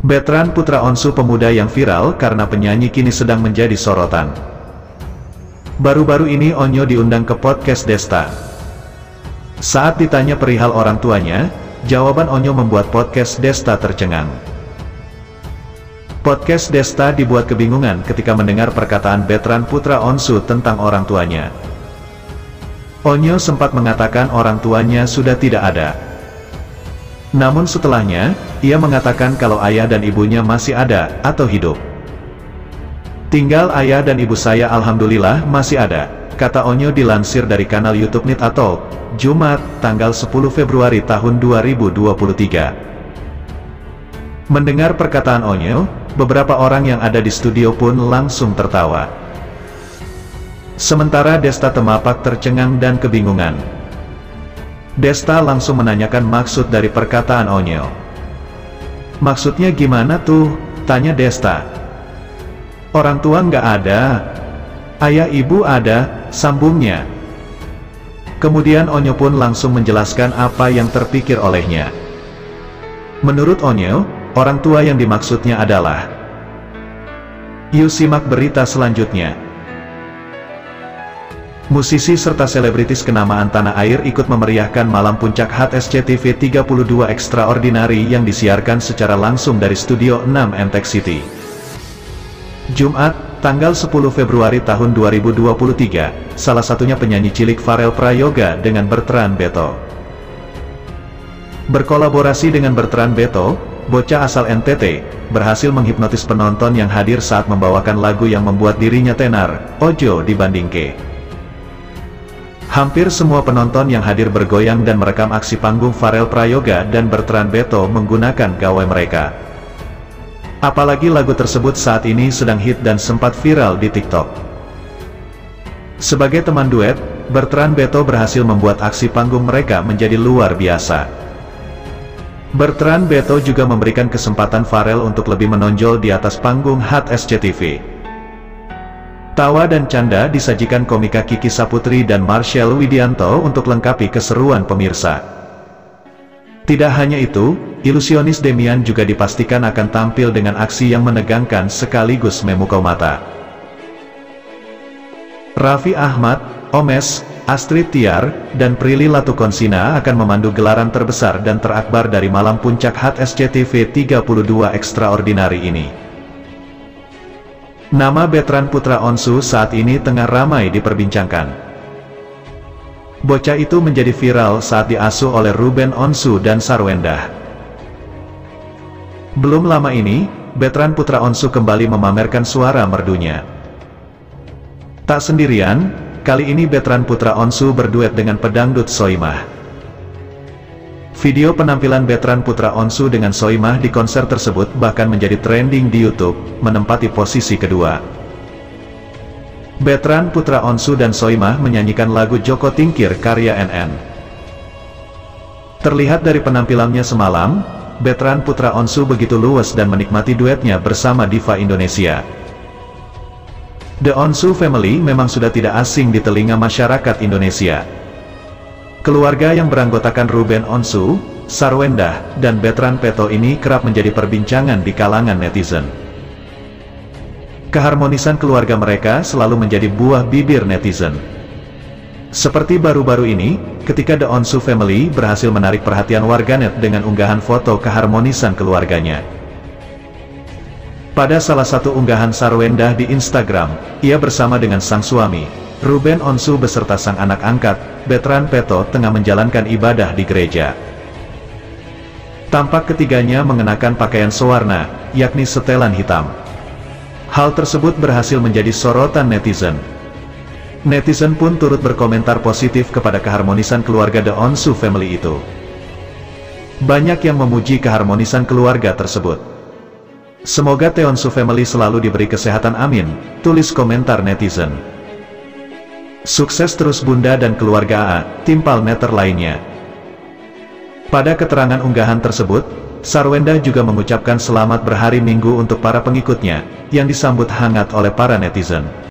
Betran putra Onsu pemuda yang viral karena penyanyi kini sedang menjadi sorotan. Baru-baru ini Onyo diundang ke podcast Desta. Saat ditanya perihal orang tuanya, jawaban Onyo membuat podcast Desta tercengang. Podcast Desta dibuat kebingungan ketika mendengar perkataan Betran putra Onsu tentang orang tuanya. Onyo sempat mengatakan orang tuanya sudah tidak ada. Namun setelahnya, ia mengatakan kalau ayah dan ibunya masih ada, atau hidup. Tinggal ayah dan ibu saya alhamdulillah masih ada, kata Onyo dilansir dari kanal YouTube Nit Atol, Jumat, tanggal 10 Februari tahun 2023. Mendengar perkataan Onyo, beberapa orang yang ada di studio pun langsung tertawa. Sementara Desta Temapak tercengang dan kebingungan. Desta langsung menanyakan maksud dari perkataan Onyo. Maksudnya gimana tuh? Tanya Desta. Orang tua nggak ada. Ayah ibu ada, sambungnya. Kemudian Onyo pun langsung menjelaskan apa yang terpikir olehnya. Menurut Onyo, orang tua yang dimaksudnya adalah. Yuk simak berita selanjutnya. Musisi serta selebritis kenamaan tanah air ikut memeriahkan malam puncak HSCTV 32 Extraordinary yang disiarkan secara langsung dari Studio 6 MTech City. Jumat, tanggal 10 Februari tahun 2023, salah satunya penyanyi cilik Farel Prayoga dengan Bertrand Beto. Berkolaborasi dengan Bertrand Beto, bocah asal NTT, berhasil menghipnotis penonton yang hadir saat membawakan lagu yang membuat dirinya tenar, Ojo dibandingke. Hampir semua penonton yang hadir bergoyang dan merekam aksi panggung Farel Prayoga dan Bertrand Beto menggunakan gawai mereka. Apalagi lagu tersebut saat ini sedang hit dan sempat viral di TikTok. Sebagai teman duet, Bertrand Beto berhasil membuat aksi panggung mereka menjadi luar biasa. Bertrand Beto juga memberikan kesempatan Farel untuk lebih menonjol di atas panggung HSCTV. Tawa dan canda disajikan komika Kiki Saputri dan Marshall Widianto untuk lengkapi keseruan pemirsa. Tidak hanya itu, ilusionis Demian juga dipastikan akan tampil dengan aksi yang menegangkan sekaligus memukau mata. Raffi Ahmad, Omes, Astrid Tiar, dan Prilly Latukonsina akan memandu gelaran terbesar dan terakbar dari malam puncak HSCTV 32 Extraordinary ini. Nama Betran putra Onsu saat ini tengah ramai diperbincangkan. Bocah itu menjadi viral saat diasuh oleh Ruben Onsu dan Sarwendah. Belum lama ini, Betran putra Onsu kembali memamerkan suara merdunya. Tak sendirian, kali ini Betran putra Onsu berduet dengan pedangdut Soimah. Video penampilan Betran putra Onsu dengan Soimah di konser tersebut bahkan menjadi trending di YouTube, menempati posisi kedua. Betran putra Onsu dan Soimah menyanyikan lagu Joko Tingkir karya NN. Terlihat dari penampilannya semalam, Betran putra Onsu begitu luwes dan menikmati duetnya bersama diva Indonesia. The Onsu Family memang sudah tidak asing di telinga masyarakat Indonesia. Keluarga yang beranggotakan Ruben Onsu, Sarwendah, dan Bertrand Beto ini kerap menjadi perbincangan di kalangan netizen. Keharmonisan keluarga mereka selalu menjadi buah bibir netizen. Seperti baru-baru ini, ketika The Onsu Family berhasil menarik perhatian warganet dengan unggahan foto keharmonisan keluarganya. Pada salah satu unggahan Sarwendah di Instagram, ia bersama dengan sang suami, Ruben Onsu beserta sang anak angkat, Bertrand Beto tengah menjalankan ibadah di gereja. Tampak ketiganya mengenakan pakaian sewarna, yakni setelan hitam. Hal tersebut berhasil menjadi sorotan netizen. Netizen pun turut berkomentar positif kepada keharmonisan keluarga The Onsu Family itu. Banyak yang memuji keharmonisan keluarga tersebut. Semoga The Onsu Family selalu diberi kesehatan amin, tulis komentar netizen. Sukses terus Bunda dan keluarga AA, timpal meter lainnya. Pada keterangan unggahan tersebut, Sarwendah juga mengucapkan selamat berhari Minggu untuk para pengikutnya, yang disambut hangat oleh para netizen.